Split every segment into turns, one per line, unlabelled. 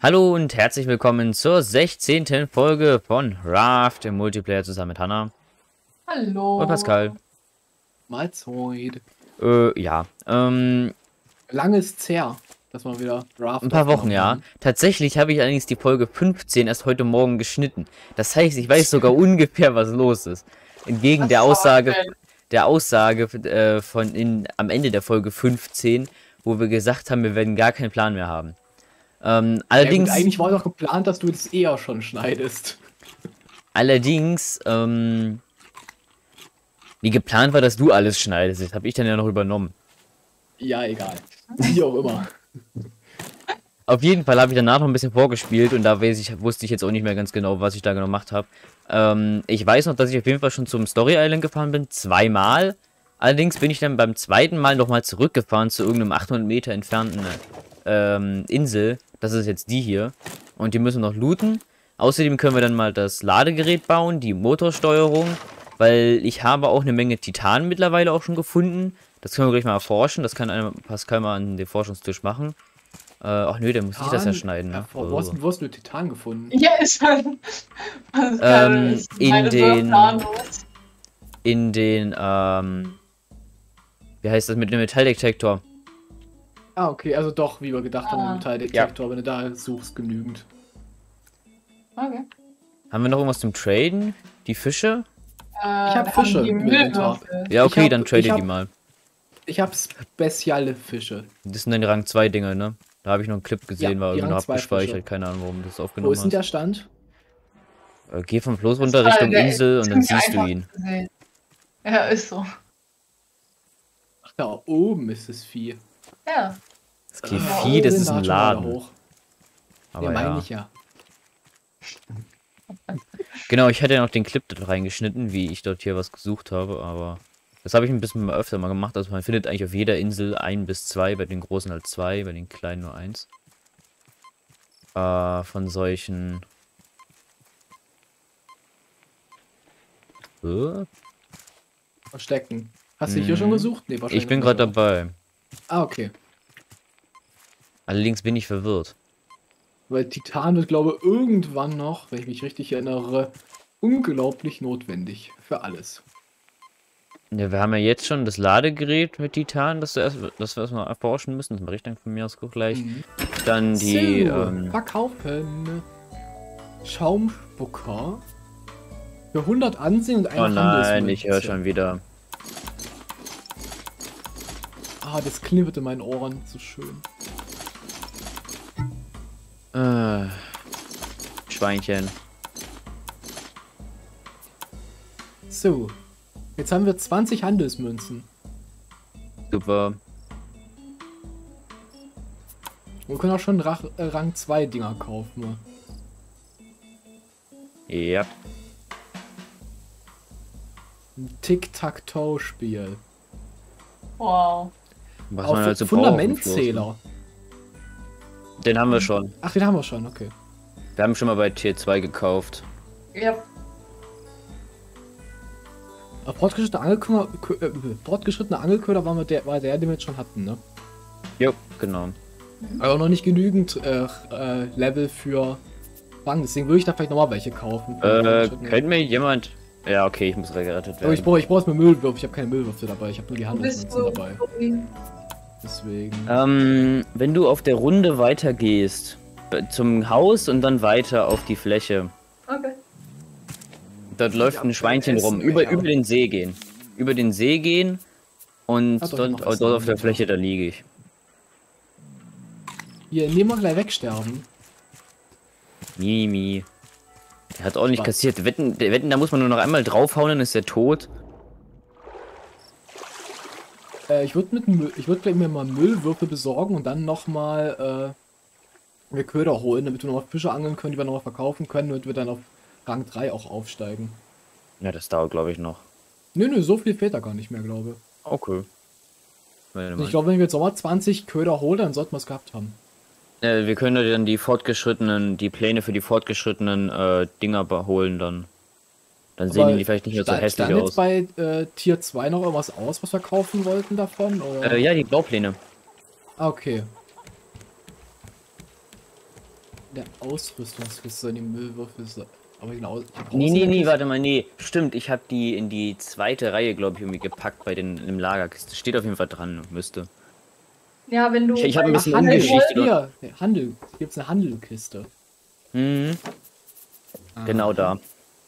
Hallo und herzlich willkommen zur 16. Folge von Raft im Multiplayer zusammen mit Hannah und Pascal.
Hallo. Mahlzeit.
Ja,
Lange ist's her, dass wir wieder Raft
ein paar Wochen,
aufgenommen
ja.
haben.
Tatsächlich habe ich allerdings die Folge 15 erst heute Morgen geschnitten. Das heißt, ich weiß sogar ungefähr, was los ist. Entgegen
Das
der
ist aber
Aussage,
schnell.
am Ende der Folge 15, wo wir gesagt haben, wir werden gar keinen Plan mehr haben. Allerdings,
Ja, gut, eigentlich war doch geplant, dass du das eher schon schneidest.
allerdings, wie geplant war, dass du alles schneidest. Das habe ich dann ja noch übernommen.
Ja, egal. Wie auch immer.
Auf jeden Fall habe ich danach noch ein bisschen vorgespielt und da wusste ich jetzt auch nicht mehr ganz genau, was ich da genau gemacht habe. Ich weiß noch, dass ich auf jeden Fall schon zum Story Island gefahren bin, zweimal. Allerdings bin ich dann beim zweiten Mal nochmal zurückgefahren zu irgendeinem 800 Meter entfernten Insel. Das ist jetzt die hier. Und die müssen wir noch looten. Außerdem können wir dann mal das Ladegerät bauen, die Motorsteuerung. Weil ich habe auch eine Menge Titan mittlerweile auch schon gefunden. Das können wir gleich mal erforschen. Das kann Pascal mal an den Forschungstisch machen. Ach nö, dann muss ich das ja schneiden, ne?
Wo hast du Titan gefunden?
Ja, ist schon.
Wie heißt das mit dem Metalldetektor?
Ah, okay, also doch, wie wir gedacht haben, im Metalldetektor, wenn du da suchst, genügend.
Okay.
Haben wir noch irgendwas zum Traden? Die Fische?
Ich hab Fische im Inventar.
Ja, okay, dann trade die mal.
Ich hab spezielle Fische.
Das sind dann die Rang 2 Dinger, ne? Da habe ich noch einen Clip gesehen,
Ja,
war
die
irgendwie noch
Rang 2
abgespeichert.
Fische.
Keine Ahnung, warum du das
Wo
aufgenommen
ist denn
hast.
der Stand?
Geh vom Floß runter Richtung Insel und dann
ziemlich
siehst du
einfach
ihn.
zu sehen. Ja, ist so.
Ach, da oben ist das Vieh.
Ja.
Das Vieh, das ist ein Laden.
Hoch.
Aber
Ja, meine
ja.
ich ja.
Genau, ich hatte ja noch den Clip da reingeschnitten, wie ich dort hier was gesucht habe, aber das habe ich ein bisschen öfter mal gemacht. Also man findet eigentlich auf jeder Insel 1 bis 2, bei den großen halt 2, bei den kleinen nur 1. Von solchen...
Verstecken. Hast du hier schon gesucht? Nee, wahrscheinlich
Ich bin
nicht,
gerade
oder?
dabei.
Ah, okay.
Allerdings bin ich verwirrt.
Weil Titan wird, glaube ich, irgendwann noch, wenn ich mich richtig erinnere, unglaublich notwendig für alles.
Ja, wir haben ja jetzt schon das Ladegerät mit Titan, das wir erstmal erforschen müssen. Das mache ich dann von mir aus gleich. Dann die,
verkaufen. Schaumspucker. Für 100 Ansehen und eine
oh nein,
Handelsmünze.
ich höre schon wieder.
Ah, das knirrt in meinen Ohren. So schön.
Schweinchen.
So. Jetzt haben wir 20 Handelsmünzen.
Super.
Wir können auch schon Rang 2 Dinger kaufen.
Ja.
Ein Tic-Tac-Toe-Spiel.
Wow.
Was
Auf
man halt so braucht auf dem Floß,
Fundamentzähler.
ne? Den haben wir schon.
Ach, den haben wir schon, okay.
Wir haben schon mal bei Tier 2 gekauft.
Ja.
Fortgeschrittener Angelköder war der, den wir jetzt schon hatten, ne?
Jo, genau.
Aber noch nicht genügend Level für Fang, deswegen würde ich da vielleicht nochmal welche kaufen.
Kennt mir jemand... Ja, okay, ich muss gerettet
Aber
werden.
ich brauche es mit Müllwürfe, ich habe keine Müllwürfe dabei, ich habe nur die
Bist
Handelsmünzen
du
dabei. Deswegen.
Wenn du auf der Runde weitergehst, zum Haus und dann weiter auf die Fläche,
Okay.
dort läuft ein Schweinchen rum,
Essen,
über
ja.
den See gehen. Über den See gehen und
Hat doch
dort,
noch was
dort auf der
anderes.
Fläche, da liege ich.
Hier, nehmen wir gleich wegsterben.
Mimi. Der hat ordentlich
Was?
kassiert. Wetten, da muss man nur noch einmal draufhauen, dann ist er tot.
Ich würde gleich mir mal Müllwürfel besorgen und dann nochmal mir Köder holen, damit wir nochmal Fische angeln können, die wir nochmal verkaufen können, damit wir dann auf Rang 3 auch aufsteigen.
Ja, das dauert, glaube ich, noch.
Nö, so viel fehlt da gar nicht mehr, glaube ich.
Okay.
Ich glaube, wenn wir jetzt nochmal 20 Köder holen, dann sollten wir es gehabt haben.
Wir können dann die Pläne für die fortgeschrittenen Dinger holen dann. Dann sehen die vielleicht nicht mehr so hässlich
stand
aus.
jetzt bei Tier 2 noch irgendwas aus, was wir kaufen wollten davon? Oder?
Ja, die Baupläne.
Ah, okay. der Ausrüstungskiste in die Müllwürfel. Aber genau.
Nee, warte mal, nee. Stimmt, ich habe die in die zweite Reihe, glaube ich, irgendwie gepackt bei den im Lagerkiste. Steht auf jeden Fall dran, müsste.
Ja, wenn du.
Ich habe ein bisschen
Handel,
umgeschichtet.
hier, Handel. Hier gibt's eine Handelkiste.
Mhm. Genau da.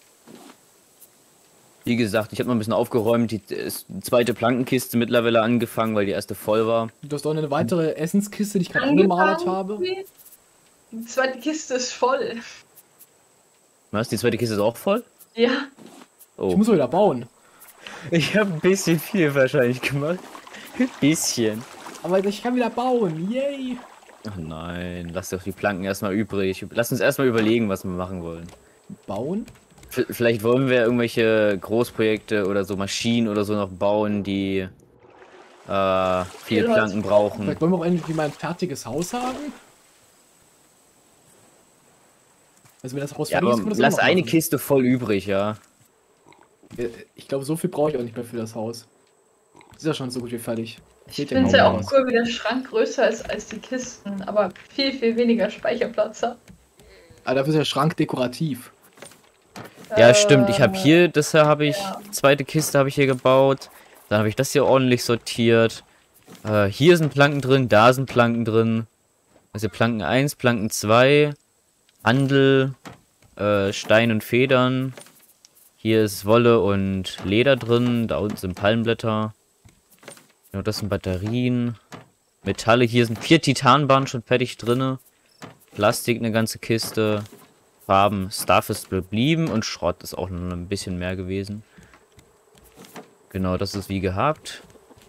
Wie gesagt, ich habe noch ein bisschen aufgeräumt. Die zweite Plankenkiste mittlerweile angefangen, weil die erste voll war.
Du hast doch eine weitere Essenskiste, die ich gerade angemalert habe.
Die zweite Kiste ist voll.
Was? Die zweite Kiste ist auch voll?
Ja.
Oh.
Ich muss wieder bauen.
Ich habe ein bisschen viel wahrscheinlich gemacht. Ein bisschen.
Aber ich kann wieder bauen. Yay.
Ach nein, lass doch die Planken erstmal übrig. Lass uns erstmal überlegen, was wir machen wollen.
Bauen?
Vielleicht wollen wir irgendwelche Großprojekte oder so Maschinen oder so noch bauen, die viel Planken brauchen.
Vielleicht wollen wir auch endlich mal ein fertiges Haus haben. Also wenn das Haus
Ja,
fertig
aber
ist, können wir das
lass
auch noch
eine
machen.
Kiste voll übrig, ja.
Ich glaube, so viel brauche ich auch nicht mehr für das Haus. Ist ja schon so gut wie fertig.
Ich
Fehlt
finde es
nur
ja
noch
auch
was.
cool, wie der Schrank größer ist als die Kisten, aber viel, viel weniger Speicherplatz hat.
Aber dafür ist der Schrank dekorativ.
Ja, stimmt. Ich habe
Äh,
hier, das habe ich,
ja.
zweite Kiste habe ich hier gebaut. Dann habe ich das hier ordentlich sortiert. Hier sind Planken drin, da sind Planken drin. Also Planken 1, Planken 2, Handel, Stein und Federn. Hier ist Wolle und Leder drin, da unten sind Palmblätter. Ja, das sind Batterien. Metalle, hier sind 4 Titanbahnen schon fertig drinne. Plastik eine ganze Kiste. Farben, Stuff ist geblieben und Schrott ist auch noch ein bisschen mehr gewesen. Genau, das ist wie gehabt.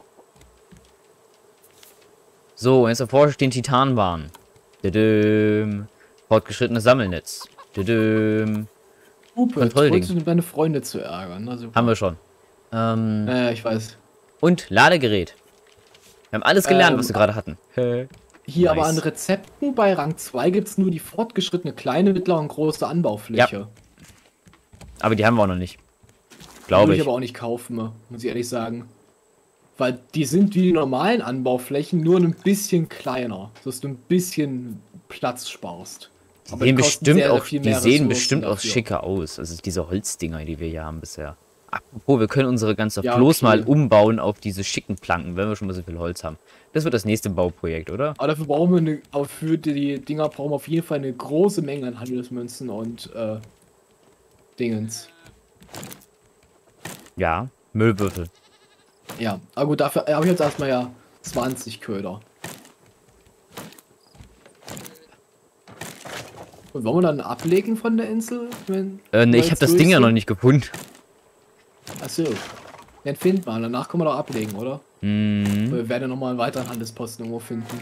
So, jetzt erforsche ich den Titanbahn. Tadam. Fortgeschrittenes Sammelnetz. Tadam.
Hupe,
Kontrollding.
wolltest du deine Freunde zu ärgern? Na, super.
Haben wir schon.
Ich weiß.
Und Ladegerät. Wir haben alles gelernt, was wir gerade hatten.
Hier aber
Nice.
an Rezepten bei Rang 2 gibt es nur die fortgeschrittene kleine, mittlere und große Anbaufläche.
Aber die haben wir auch noch nicht.
Würde
Glaube
ich
ich.
aber auch nicht kaufen, muss ich ehrlich sagen. Weil die sind wie die normalen Anbauflächen, nur ein bisschen kleiner, dass du ein bisschen Platz sparst. Aber
Die sehen
kosten
bestimmt
sehr, sehr
auch,
viel
die
mehr
sehen
Ressourcen
bestimmt auch
dafür.
schicker aus. Also diese Holzdinger, die wir hier haben bisher. Apropos, wir können unsere ganze
Ja,
Floß
okay.
mal umbauen auf diese schicken Planken, wenn wir schon mal so viel Holz haben. Das wird das nächste Bauprojekt, oder?
Aber dafür brauchen wir aber für die Dinger brauchen wir auf jeden Fall eine große Menge an Handelsmünzen und Dingens.
Ja, Müllwürfel.
Ja, aber gut, dafür habe ich jetzt erstmal ja 20 Köder. Und wollen wir dann ablegen von der Insel?
Ne, ich habe das Ding ja noch nicht gefunden.
Achso. Den finden wir, danach können wir doch ablegen, oder?
Mhm.
Wir werden ja nochmal einen weiteren Handelsposten irgendwo finden.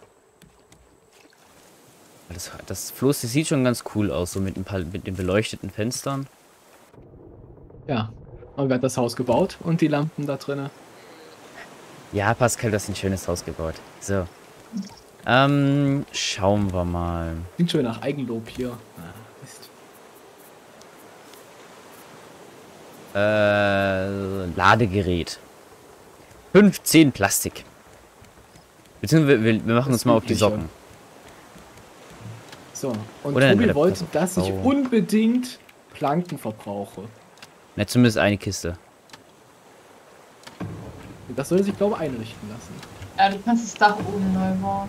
Das Floß, das sieht schon ganz cool aus, so mit den beleuchteten Fenstern.
Ja. Und wir haben das Haus gebaut und die Lampen da drinnen.
Ja, Pascal, du hast ein schönes Haus gebaut. So. Schauen wir mal.
Klingt schon nach Eigenlob hier. Mist.
Ladegerät. 15 Plastik. Beziehungsweise wir machen
Das
uns mal auf die
Übliche.
Socken.
So, und
Oder
Tobi
eine
wollte,
Person.
dass ich
Oh.
unbedingt Planken verbrauche.
Na, zumindest eine Kiste.
Das sollte sich, glaube ich, einrichten lassen.
Ja, du kannst das Dach oben neu bauen.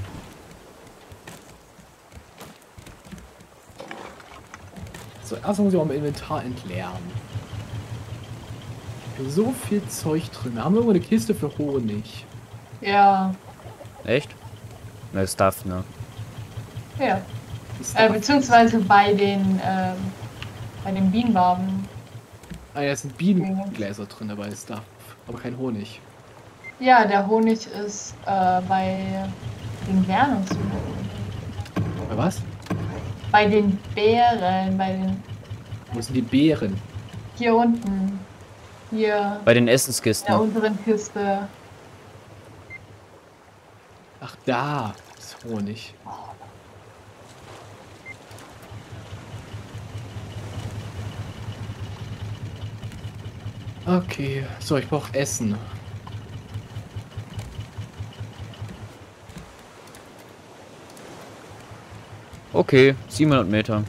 So, erstmal muss ich auch mein Inventar entleeren. So viel Zeug drin. Da haben wir irgendwo eine Kiste für Honig.
Ja,
Echt? Na, Stuff, ne?
ja.
Ist da-
Beziehungsweise bei den Bienenwaben.
Ah, ja, es sind Bienengläser drin dabei, ist da. Aber kein Honig.
Ja, der Honig ist bei den Bären und so.
Bei was?
Bei den Bären, bei den.
Wo sind die Beeren?
Hier unten. Hier
Bei den
in der
Essenskisten.
unteren Kiste.
Ach, da ist Honig. Okay, so, ich brauche Essen.
Okay, 700 Meter.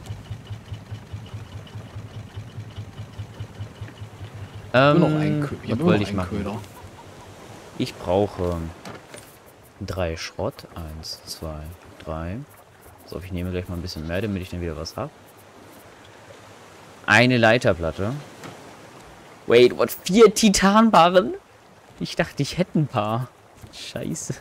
Nur noch ein
Was
Köder.
wollte ich machen? Ich brauche 3 Schrott. 1, 2, 3. So, ich nehme gleich mal ein bisschen mehr, damit ich dann wieder was habe. Eine Leiterplatte. Wait, what? 4 Titanbarren? Ich dachte, ich hätte ein paar. Scheiße.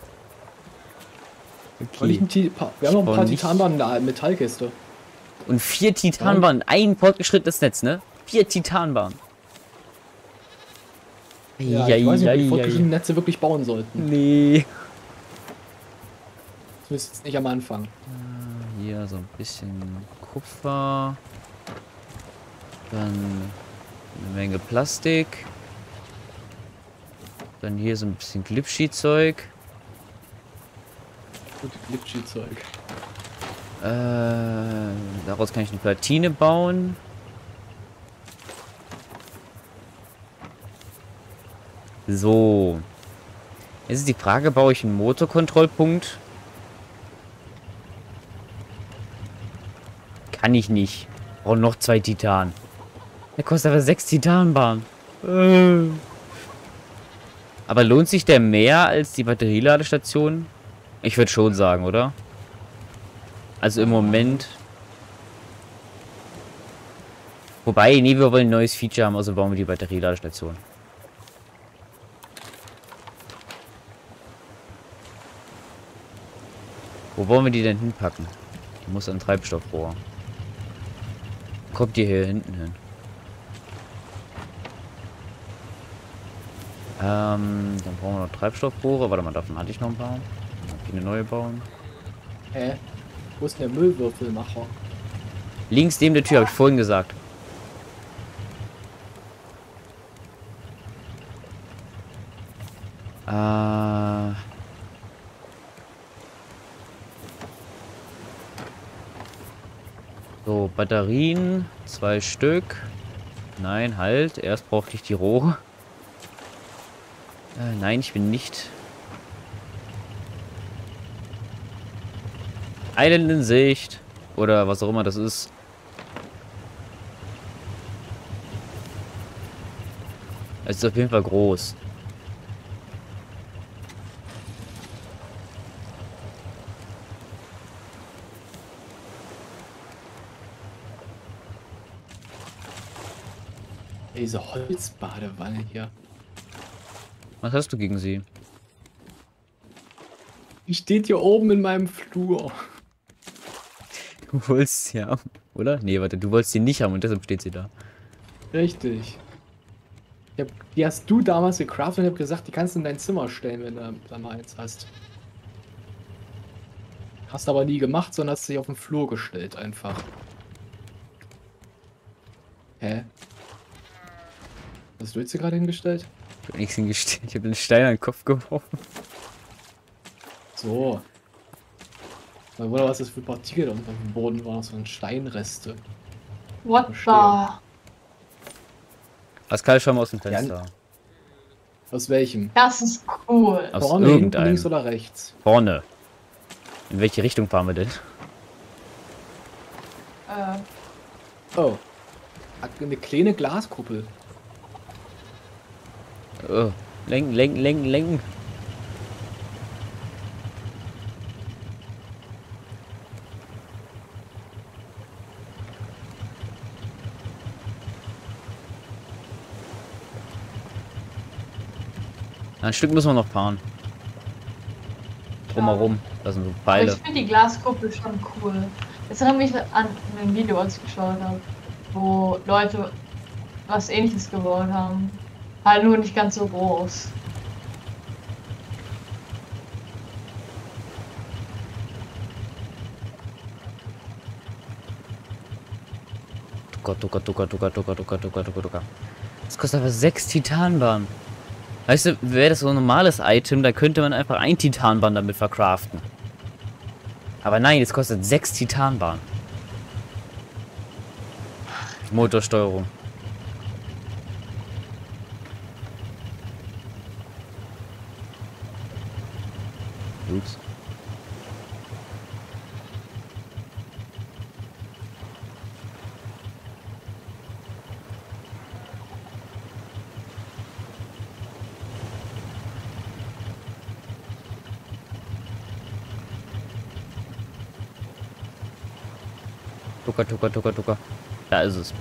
Okay.
Wir haben noch ein paar
nicht.
Titanbahnen in der Metallkiste.
Und 4 Titanbarren. Ein fortgeschrittenes Netz, ne? 4 Titanbarren.
Ja, ich weiß nicht, ob wir die fortgeschrittenen Netze wirklich bauen sollten.
Nee.
Zumindest jetzt nicht am Anfang.
Hier so ein bisschen Kupfer. Dann eine Menge Plastik. Dann hier so ein bisschen Glipschi-Zeug.
Gute Glitchy-Zeug.
Daraus kann ich eine Platine bauen. So. Jetzt ist die Frage, baue ich einen Motorkontrollpunkt? Kann ich nicht. Brauche noch 2 Titan. Der kostet aber 6 Titanbahnen. Aber lohnt sich der mehr als die Batterieladestation? Ich würde schon sagen, oder? Also im Moment. Wobei, nee, wir wollen ein neues Feature haben, also bauen wir die Batterieladestation. Wo wollen wir die denn hinpacken? Die muss an Treibstoffrohr. Kommt die hier hinten hin? Dann brauchen wir noch Treibstoffrohre. Warte mal, davon hatte ich noch ein paar. Eine neue bauen.
Hä? Wo ist denn der Müllwürfelmacher?
Links neben der Tür, habe ich vorhin gesagt. So, Batterien, 2 Stück. Nein, halt. Erst brauchte ich die Rohre. Nein, ich bin nicht. Island in Sicht. Oder was auch immer das ist. Es ist auf jeden Fall groß.
Diese Holzbadewanne hier.
Was hast du gegen sie?
Die steht hier oben in meinem Flur.
Du wolltest sie haben, oder? Nee, warte, du wolltest sie nicht haben und deshalb steht sie da.
Richtig. Die hast du damals gecraftet und ich hab gesagt, die kannst du in dein Zimmer stellen, wenn du da mal eins hast. Hast aber nie gemacht, sondern hast dich auf den Flur gestellt einfach. Hä? Hast du jetzt hier gerade hingestellt?
Ich hab nichts hingestellt, ich hab den Stein an den Kopf geworfen.
So. Mal wunder, was das für Partikel da unten auf dem Boden waren, so ein Steinreste.
What the?
Verstehe.
Pascal, schau mal aus dem Fenster.
Aus welchem?
Das ist cool.
Aus
Vorne, hinten,
irgendeinem.
links oder rechts?
Vorne. In welche Richtung fahren wir denn?
Oh. Hat eine kleine Glaskuppel.
Oh. Lenken, lenken, lenken, lenken. Ein Stück müssen wir noch fahren. Drumherum. Das sind so
Aber
Pfeile.
ich finde die Glaskuppel schon cool. Das erinnert mich an ein Video, was ich geschaut habe, wo Leute was Ähnliches gebaut haben. Halt nur nicht ganz so groß.
Oh Gott, oh Gott, oh Gott, oh Gott, oh Gott, oh Gott, oh Gott, oh Gott, oh Gott. Das kostet aber 6 Titanbahnen. Weißt du, wäre das so ein normales Item, da könnte man einfach ein Titanbahn damit verkraften. Aber nein, es kostet 6 Titanbahnen. Motorsteuerung. Ups. Tucker, Tucker, Tucker, Tucker. Da ist es.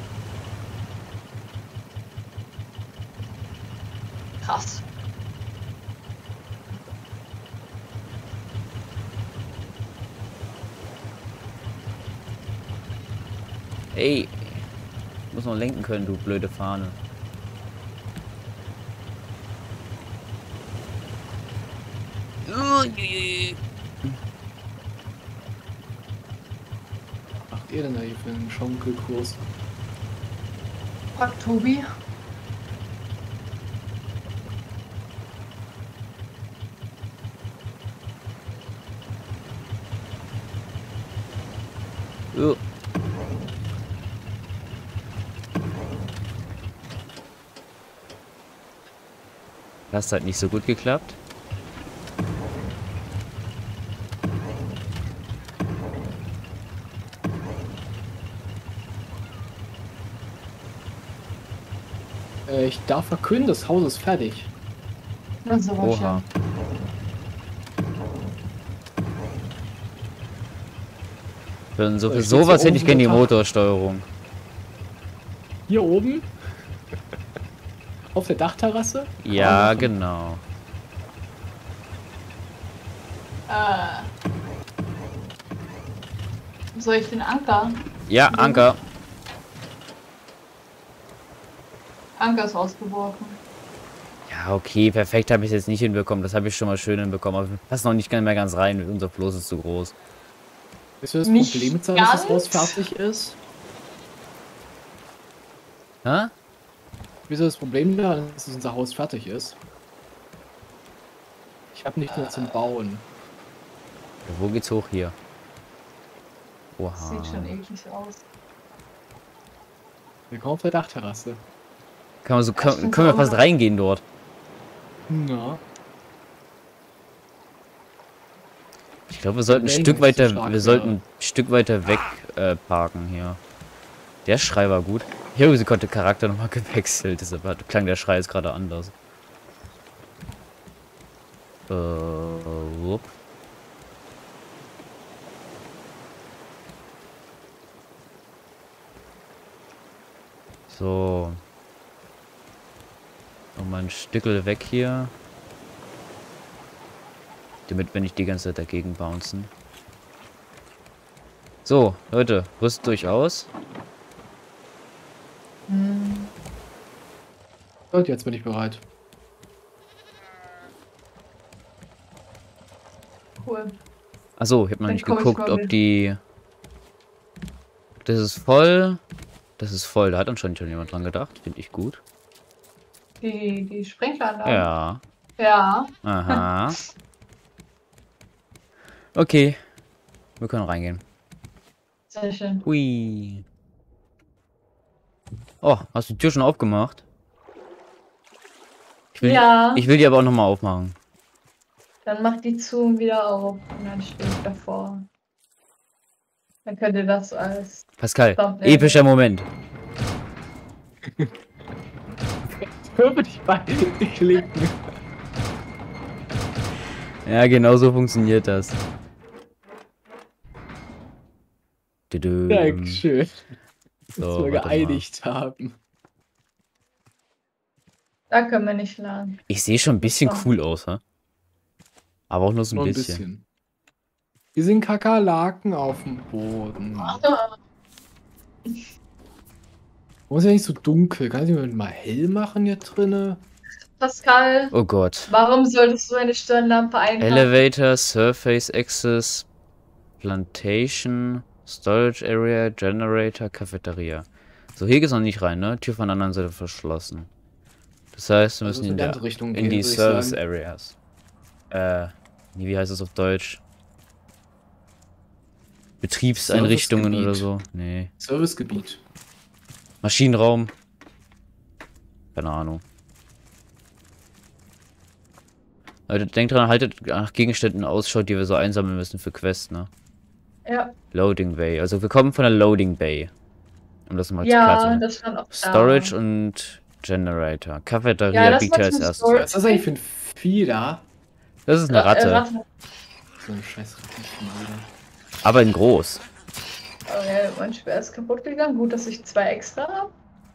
Krass.
Ey. Muss noch lenken können, du blöde Fahne.
Was macht ihr denn da hier für einen Schonkelkurs?
Frag Tobi.
Oh. Das hat nicht so gut geklappt.
Ich darf verkünden, das Haus ist fertig.
Das ist aber
Oha.
schön.
Für
Steht
sowas
hier
hätte ich
oben
gerne die
unter Dach.
Motorsteuerung.
Hier oben? Auf der Dachterrasse?
Ja,
Ah,
genau.
Soll ich den Anker?
Ja, Anker.
Anker ist ausgeworfen.
Ja, okay, perfekt habe ich es jetzt nicht hinbekommen. Das habe ich schon mal schön hinbekommen. Aber wir passen noch nicht mehr ganz rein. Unser Floß ist zu groß.
Wisst ihr das
Nicht
Problem mit sein, dass das Haus
ganz.
fertig ist?
Hä?
Wieso das Problem da, dass unser Haus fertig ist? Ich habe nichts mehr zum Bauen.
Ja, wo geht's hoch hier? Oha.
Sieht schon eklig aus.
Willkommen auf der Dachterrasse.
Können wir fast reingehen dort?
Na,
Ich glaube, wir sollten ein
Lane
Stück
ist
weiter,
zu stark,
wir sollten ein Stück weiter weg parken hier. Der Schrei war gut. Hier sie konnte Charakter nochmal gewechselt, deshalb klang der Schrei jetzt gerade anders. Wupp. So. Nochmal ein Stückel weg hier. Damit wir nicht die ganze Zeit dagegen bouncen. So, Leute, rüstet euch aus.
und jetzt bin ich bereit.
Cool.
Achso, ich habe noch
Dann
nicht
komm ich
geguckt,
mal
ob
mit.
die... Das ist voll. Das ist voll. Da hat anscheinend schon jemand dran gedacht. Finde ich gut.
Die Sprinkleranlage.
Ja.
Ja.
Aha. Okay. Wir können reingehen.
Sehr schön.
Hui. Oh, hast du die Tür schon aufgemacht?
Ja.
Ich will die aber auch nochmal aufmachen.
Dann mach die zu und wieder auf. Und dann stehe ich davor. Dann könnt ihr das als
Pascal,
Thumbnail.
epischer Moment.
Höre dich bei klicken.
Ja, genau so funktioniert das. Düdüm.
Dankeschön. Dass
So,
wir
warte mal.
geeinigt haben.
Da können wir nicht laden.
Ich sehe schon ein bisschen
So.
cool aus, hä? Aber auch nur so
Nur
ein bisschen.
Hier sind Kakerlaken auf dem Boden. Warum ist ja nicht so dunkel? Kann ich mir mal hell machen hier drinne?
Pascal,
Oh Gott.
warum solltest du eine Stirnlampe einhaben?
Elevator, Surface Access, Plantation, Storage Area, Generator, Cafeteria. So, hier geht's noch nicht rein, ne? Tür von der anderen Seite verschlossen. Das heißt, wir
Also
müssen
in die
in
andere Richtung
in
gehen,
die
würde ich
Service
sagen.
Areas. Wie heißt das auf Deutsch? Betriebseinrichtungen oder so? Nee.
Servicegebiet.
Maschinenraum. Keine Ahnung. Leute, denkt dran, haltet nach Gegenständen Ausschau, die wir so einsammeln müssen für Quests, ne?
Ja,
Loading Bay. Also wir kommen von der Loading Bay. Um das mal
ja,
klar zu machen.
das stand auch da.
Storage und Generator. Cafeteria
Ja, das
liegt
war
hier als
zum
erstes.
Storage.
Was ist das eigentlich für ein Vieh da?
Das ist eine Ratte.
So ein scheiß Ratten, Alter.
Aber in groß.
Okay, mein Speer ist kaputt gegangen. Gut, dass ich 2 extra habe.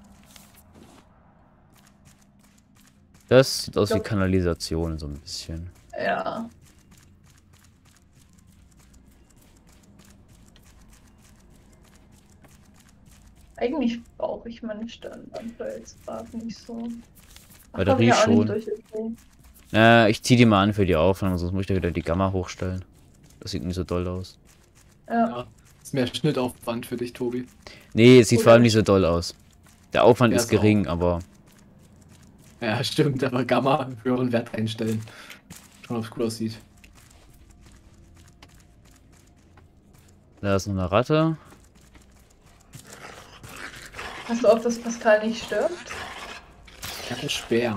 Das sieht aus wie Kanalisation, so ein bisschen.
Ja. Eigentlich brauche ich meine Standardwelt jetzt gerade nicht so. Ach,
Batterie
komm, ja auch nicht
schon.
durch, okay.
Ich zieh die mal an für die Aufnahme, sonst muss ich da wieder die Gamma hochstellen. Das sieht nicht so doll aus.
Ja.
Ja. Ist mehr Schnittaufwand für dich, Tobi.
Nee, es sieht vor allem
Oder-
nicht so doll aus. Der Aufwand
Ja,
ist
ist
gering, aber
Ja, stimmt, aber Gamma höheren Wert einstellen. Schauen, ob es gut aussieht.
da ist noch eine Ratte.
Hast du auf, dass Pascal nicht stirbt?
Ich habe einen Speer.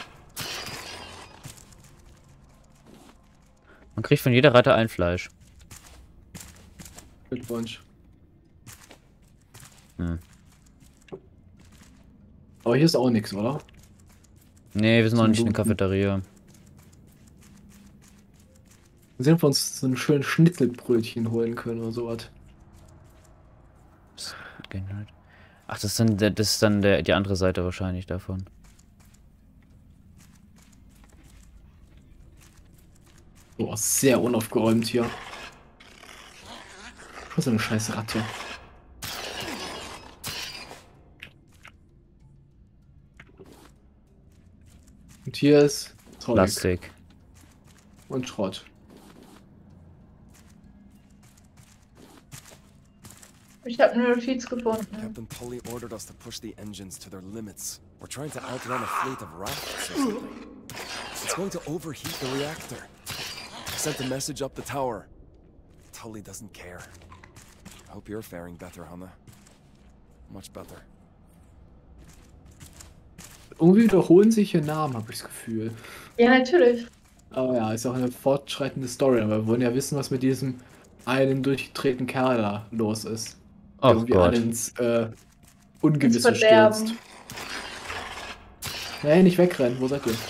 Man kriegt von jeder Ratte ein Fleisch.
Glückwunsch.
Hm.
Aber hier ist auch nichts, oder?
Nee, wir sind noch
Zum
nicht in der
Looten.
Cafeteria.
Wir sehen, ob wir uns so einen schönen Schnitzelbrötchen holen können oder sowas.
Ach, das ist dann die andere Seite wahrscheinlich davon.
Oh, sehr unaufgeräumt hier. Schon so eine scheiß Ratte. Und hier ist Zeug
Plastik.
und Schrott.
Ich habe eine Notiz gefunden.
Captain Tully ordered us to push the engines to their limits. We're trying to outrun a fleet of rafts or something. It's going to overheat the reactor. I sent a message up the tower. Tully doesn't care. I hope you're faring better, Hannah. Much better.
Irgendwie wiederholen sich hier Namen, habe ich das Gefühl.
Ja, natürlich.
Aber ja, ist auch eine fortschreitende Story. Aber wir wollen ja wissen, was mit diesem einen durchgedrehten Kerl da los ist. Der
Oh
irgendwie
Gott.
alle ins Ungewisse
Ins Verderben.
stürzt. Nee, nicht wegrennen. Wo seid ihr?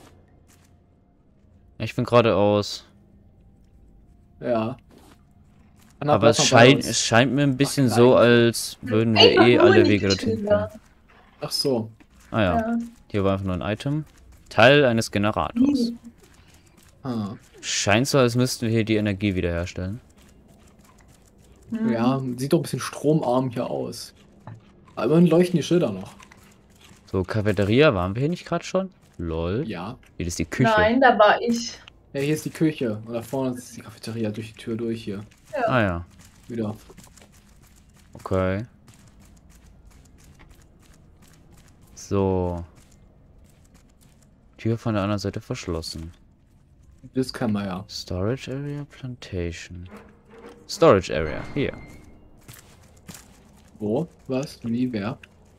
Ich bin geradeaus.
Ja. Anna,
Aber
bleib mal bei uns.
es scheint mir ein bisschen
Ach,
so,
nein.
als würden wir
Einfach
eh
nur
alle
nicht
Wege dorthin
Schüler.
finden.
Ach so.
Ah ja,
Ja.
hier war einfach nur ein Item. Teil eines Generators.
Ah.
Scheint so, als müssten wir hier die Energie wiederherstellen.
Hm.
Ja, sieht doch ein bisschen stromarm hier aus. Aber immerhin leuchten die Schilder noch.
So, Cafeteria, waren wir hier nicht gerade schon? Lol.
Ja.
Hier ist die Küche.
Nein, da war ich.
Ja, hier ist die Küche. Und da vorne ist die Cafeteria durch die Tür durch hier.
Ah ja,
Wieder.
okay. So. Tür von der anderen Seite verschlossen.
Das kann man ja.
Storage Area, Plantation. Storage Area, hier.
Wo? Was? Wie? Wer?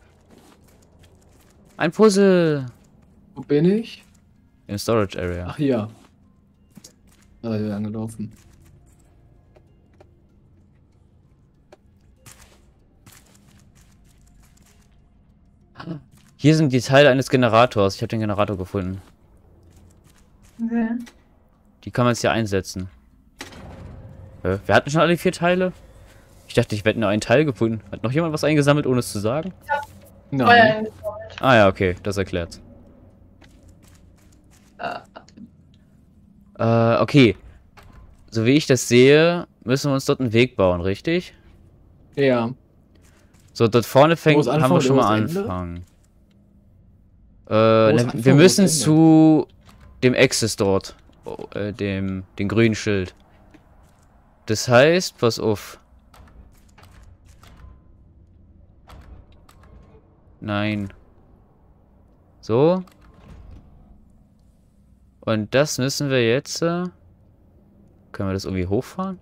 Ein Puzzle
Wo bin ich?
im Storage Area.
Ach, hier. Da seid ihr angelaufen.
Hier sind die Teile eines Generators. Ich habe den Generator gefunden.
Okay.
Die kann man jetzt hier einsetzen. Wir hatten schon alle 4 Teile? Ich dachte, ich hätte nur einen Teil gefunden. Hat noch jemand was eingesammelt, ohne es zu sagen?
Feuer
Nein.
eingesammelt.
Ah ja, okay, das erklärt's. Okay. So wie ich das sehe, müssen wir uns dort einen Weg bauen, richtig?
Ja.
So, dort vorne
Wo ist
haben wir
Anfang,
schon
wo
mal
ist Ende?
anfangen.
ist
Wir
Anfang, wo
müssen
ist Ende?
zu dem Access dort. Den grünen Schild. Das heißt, pass auf. Nein. So. Und das müssen wir jetzt. Können wir das irgendwie hochfahren?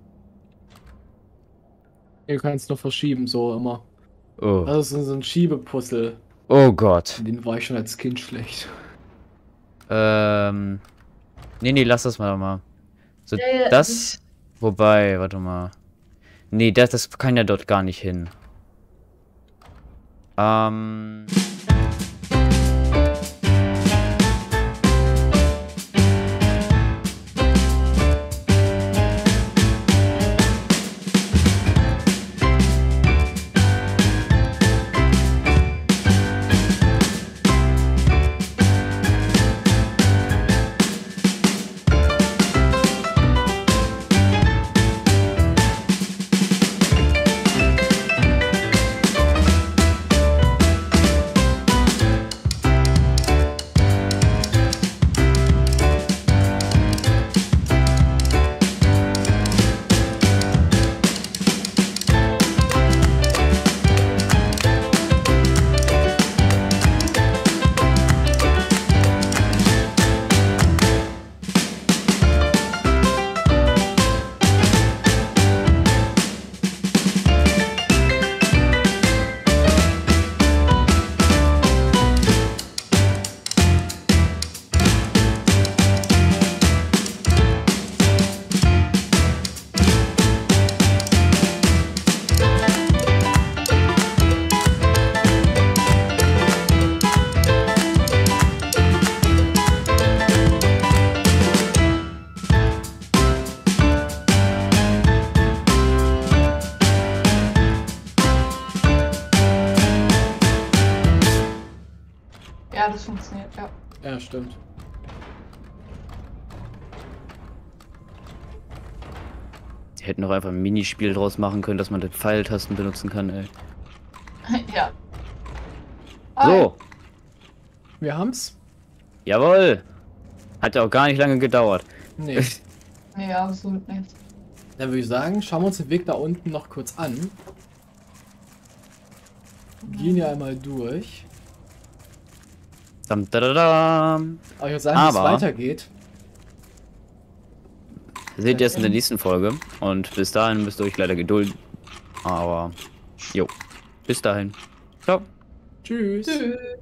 Ihr könnt es noch verschieben, so immer.
Oh.
Das ist so ein Schiebepuzzle.
Oh Gott.
In den war ich schon als Kind schlecht.
Nee, lass das mal. So,
Ja,
das. Wobei, warte mal. Nee, das kann ja dort gar nicht hin.
Ja, stimmt.
Die hätten doch einfach ein Minispiel draus machen können, dass man den Pfeiltasten benutzen kann, ey.
Ja.
So,
Wir haben's?
jawohl. Hat ja auch gar nicht lange gedauert.
Nee.
Nee, absolut nicht.
Dann würde ich sagen, schauen wir uns den Weg da unten noch kurz an. Gehen ja einmal durch.
Dam, da, da, da.
Aber ich würde sagen, wie es
Aber-
weitergeht.
Seht ihr es in der nächsten Folge. Und bis dahin müsst ihr euch leider gedulden. Aber, jo. Bis dahin. Ciao.
Tschüss.
Tschüss.